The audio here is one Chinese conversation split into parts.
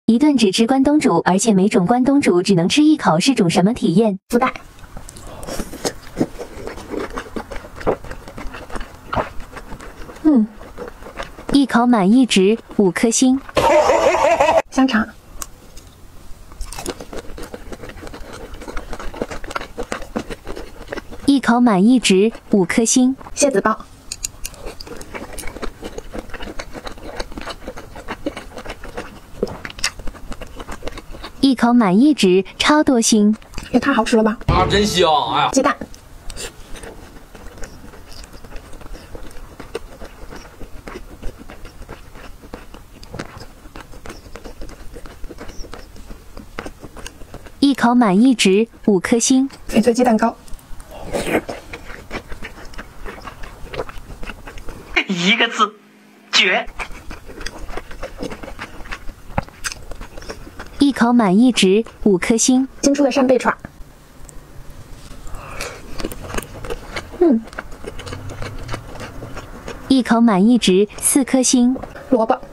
一顿只吃关东煮，而且每种关东煮只能吃一口，是种什么体验？ 福袋。 一口满意值5颗星。 香肠。 一口满意值5颗星。 蟹子包。 一口满意值超多星。 也太好吃了吧！ 啊，真香！哎呀， 鸡蛋。 一口满意值5颗星。 翡翠鸡蛋糕。 一个字，绝！ 一口满意值5颗星。 新出的扇贝串。 一口满意值4颗星。 萝卜。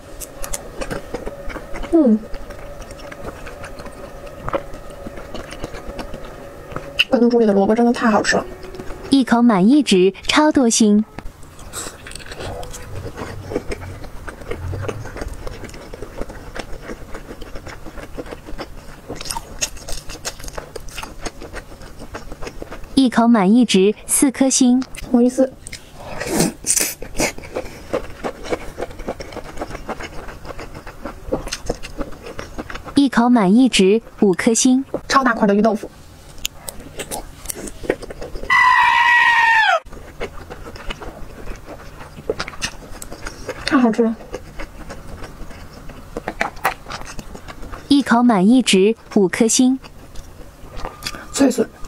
关东煮里的萝卜真的太好吃了。 一口满意值超多星。一口满意值4颗星。 魔芋丝。 一口满意值5颗星。 超大块的鱼豆腐。太好吃了。 一口满意值5颗星。 脆笋。